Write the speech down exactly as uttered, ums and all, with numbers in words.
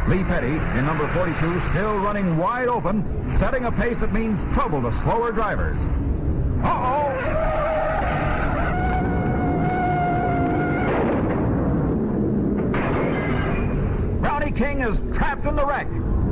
Lee Petty, in number forty-two, still running wide open, setting a pace that means trouble to slower drivers. Uh-oh! Brownie King is trapped in the wreck.